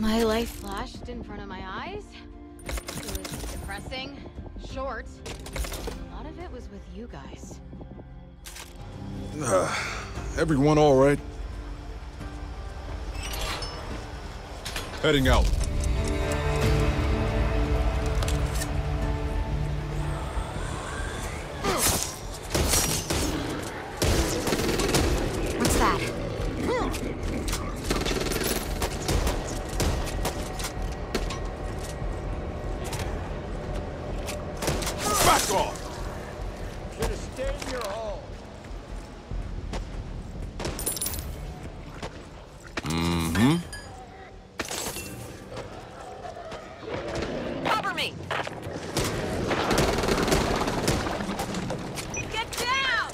My life flashed in front of my eyes. It was depressing, short. A lot of it was with you guys. Everyone all right? Heading out. What's that? Back off! Should have stayed in your hole. Cover me! Get down!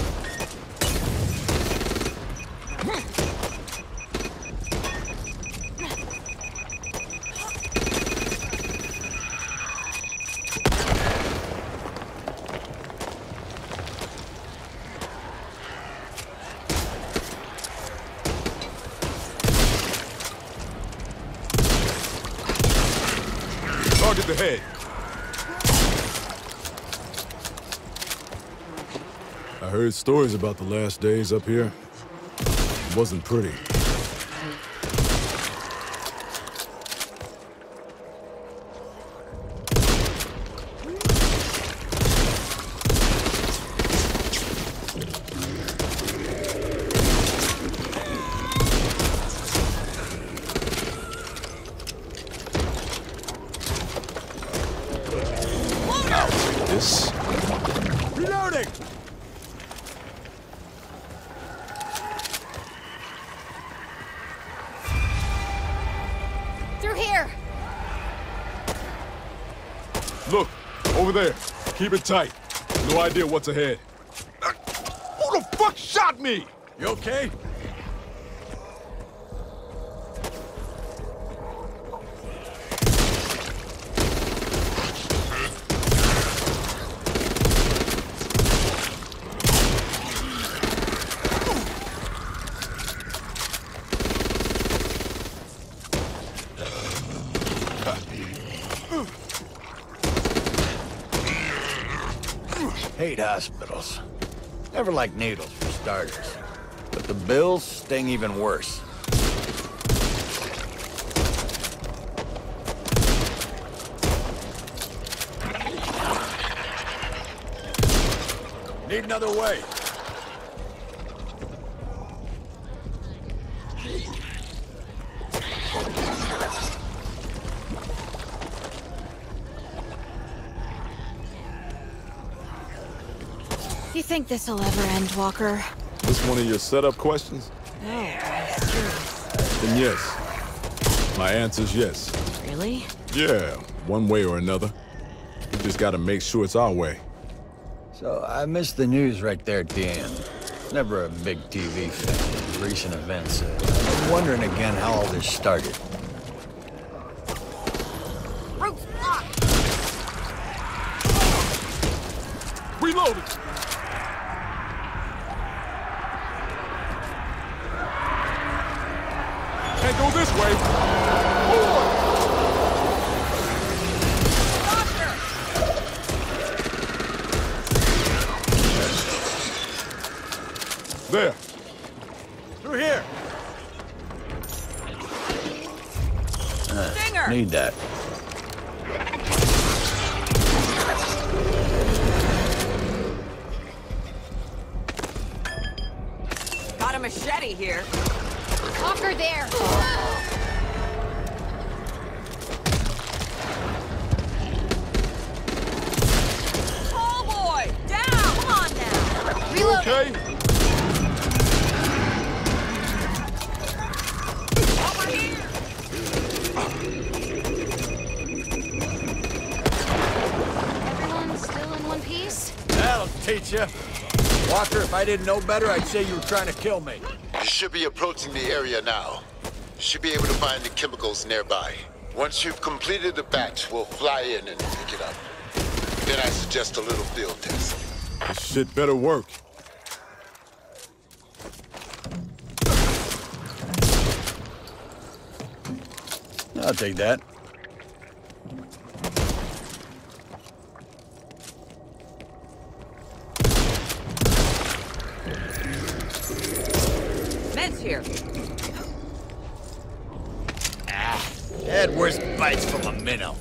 Target the head. I heard stories about the last days up here. It wasn't pretty. I'll take this. Reloading! Through here! Look, over there. Keep it tight. No idea what's ahead. Who the fuck shot me? You okay? Hate hospitals. Never liked needles, for starters. But the bills sting even worse. Need another way. You think this'll ever end, Walker? This one of your setup questions? No, I was curious. Then yes. My answer's yes. Really? Yeah, one way or another. We just gotta make sure it's our way. So, I missed the news right there at the end. Never a big TV fan of recent events. I'm wondering again how all this started. Roof's locked! Reloading! Can't go this way! Forward! There. Through here! Stinger! Need that. Got a machete here. Walker there! Oh boy! Down! Come on now! You okay? Over here! Everyone still in one piece? That'll teach you. Walker, if I didn't know better, I'd say you were trying to kill me. You should be approaching the area now. You should be able to find the chemicals nearby. Once you've completed the batch, we'll fly in and pick it up. Then I suggest a little field test. This shit better work. I'll take that. Meds here. Had worse bites from a minnow.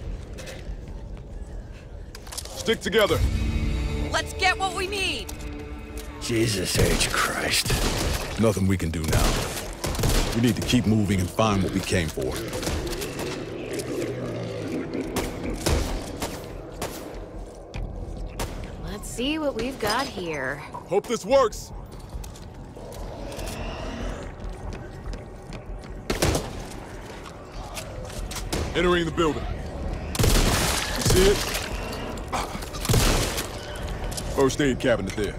Stick together. Let's get what we need. Jesus H. Christ. Nothing we can do now. We need to keep moving and find what we came for. Let's see what we've got here. Hope this works. Entering the building. You see it? First aid cabinet there.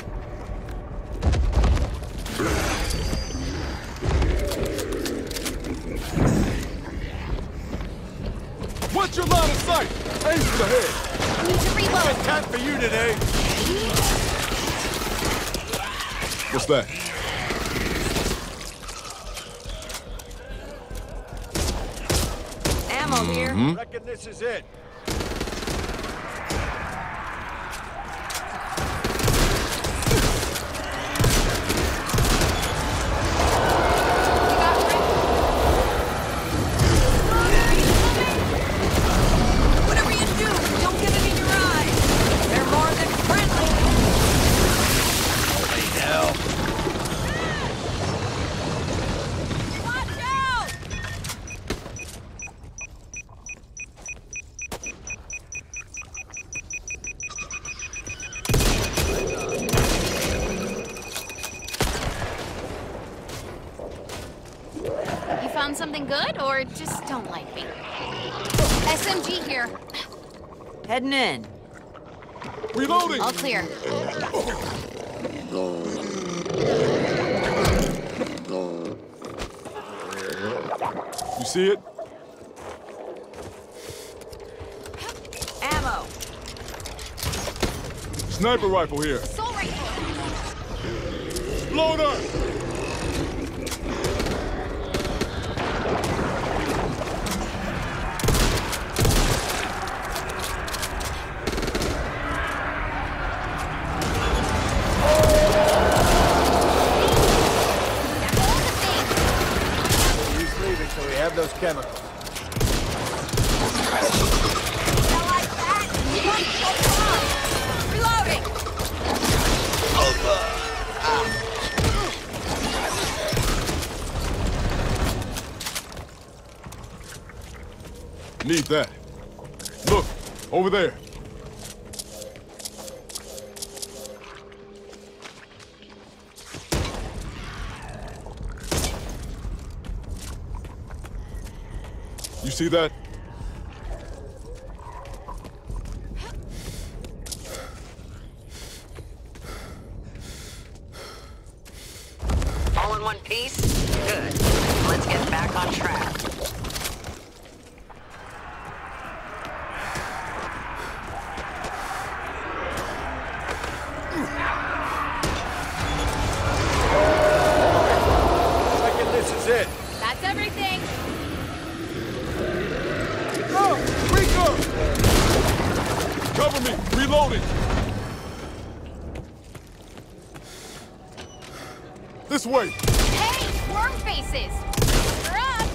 What's your line of sight? Aim for the head. Need to reload. Time for you today. What's that? Ammo here. Reckon this is it. Whatever you do, don't get it in your eyes. They're more than friendly. Holy hell. Watch out! You found something good, or just don't like me? SMG here. Heading in. Reloading! All clear. You see it? Ammo. Sniper rifle here. Soul rifle. Blow it up! He's leaving, so we have those chemicals. Reloading. Need that. Look, over there. You see that? All in one piece? Good. Let's get back on track. Reckon this is it. That's everything. Go! Rico! Cover me! Reloading! This way! Hey, worm faces. You're up.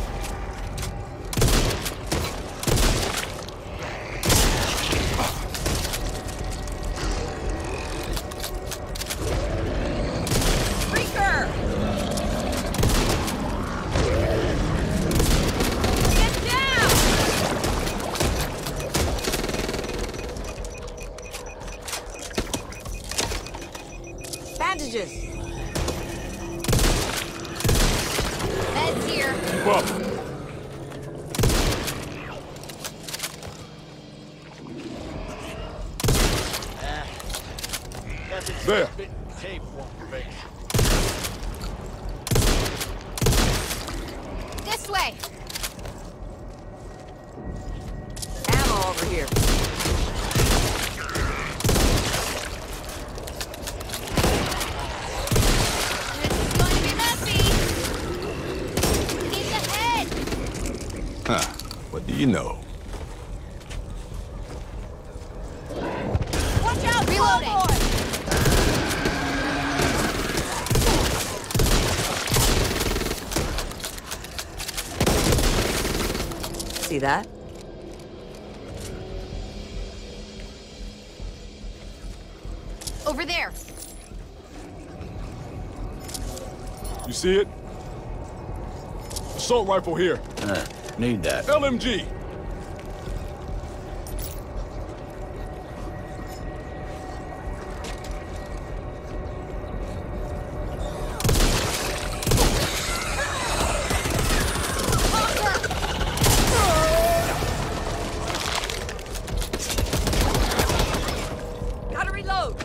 Freaker! Get down! Bandages. Meds here. Keep up! There! Tape won't fix. This way. Ammo over here. This is going to be messy. Keep the head. Huh. What do you know? Watch out! Reloading! See that? Over there! You see it? Assault rifle here. Need that. LMG. Gotta reload!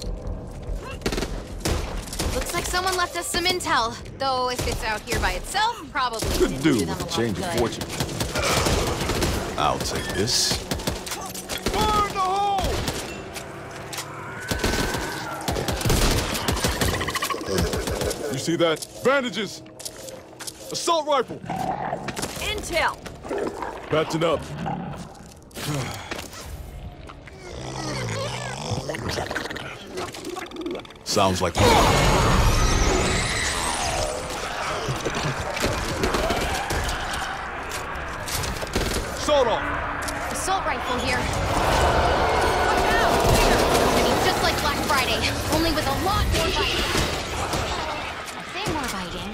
Looks like someone left us some intel. Though if it's out here by itself, probably Good didn't do dude them a with a lot change of of good. fortune. I'll take this. Burn the hole! You see that? Bandages! Assault rifle! Intel! Patching up. Sounds like... Assault off! Assault rifle here. Watch out! I mean, just like Black Friday, only with a lot more biting. I say more biting.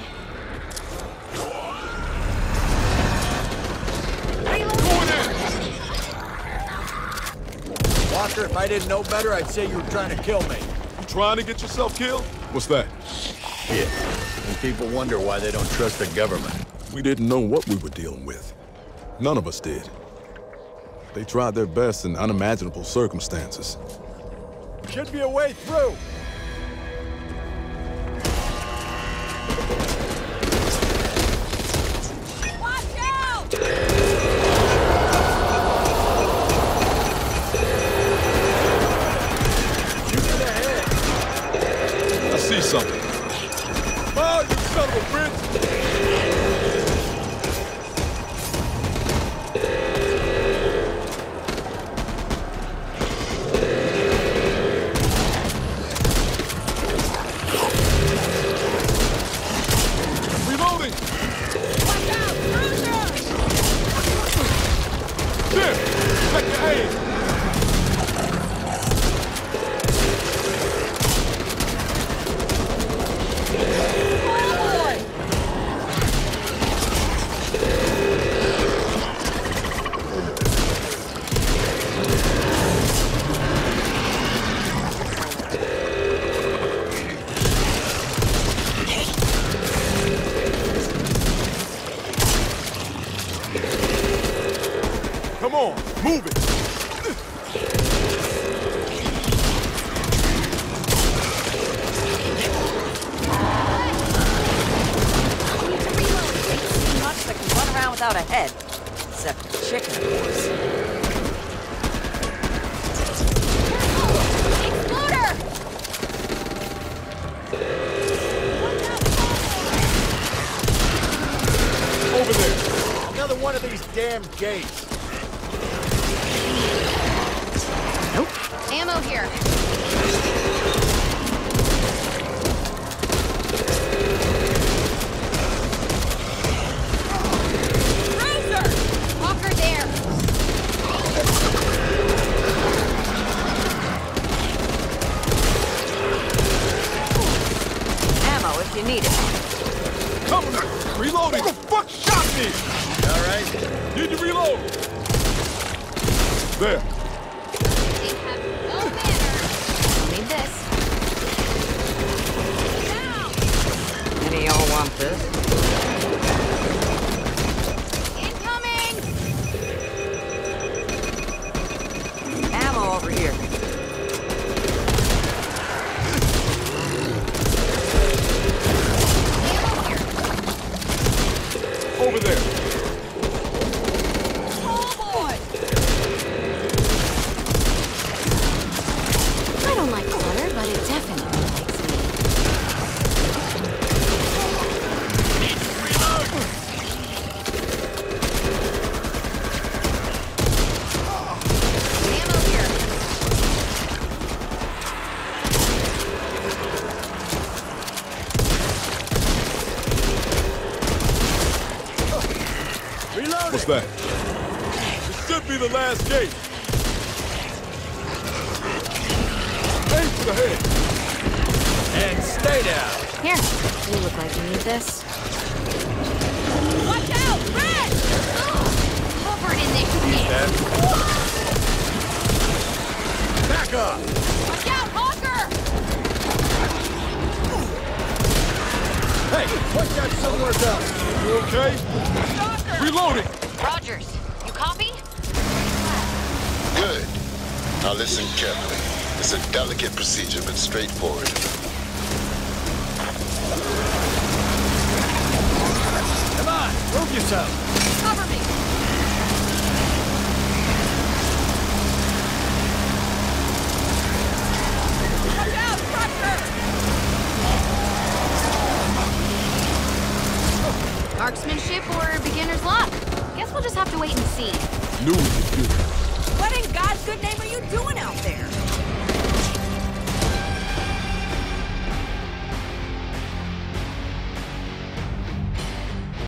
Walker, if I didn't know better, I'd say you were trying to kill me. You trying to get yourself killed? What's that? Shit. And people wonder why they don't trust the government. We didn't know what we were dealing with. None of us did. They tried their best in unimaginable circumstances. Should be a way through. Watch out! I see something. Oh, you son of a bitch! Reloading! Watch out! Cruiser! Jim! Check your aim! Come on, move it! Too much that can run around without a head. Except the chicken, of course. Exploder! Over there! Another one of these damn gates. Ammo here. Cruiser! Walker there. Ammo if you need it. Come on! Reloading! Who the fuck shot me? All right. Need to reload! There. They have no manners. I'll need this. Now! Any of y'all want this? Incoming! Ammo over here. Ammo here. Over there. I don't like clutter, but it definitely likes me. What's that? It should be the last gate. Aim for the head. And stay down. Here, you look like you need this. Watch out! Red! Covered in this shit. Back up. Watch out, Hawker! Hey, put that somewhere else. You okay? Reloading. Rogers, you copy? Good. Now listen carefully. It's a delicate procedure, but straightforward. Come on, move yourself. Cover me! Watch out! Crusher! Marksmanship or beginner's luck? Guess we'll just have to wait and see. News is good. What in God's good name are you doing out there?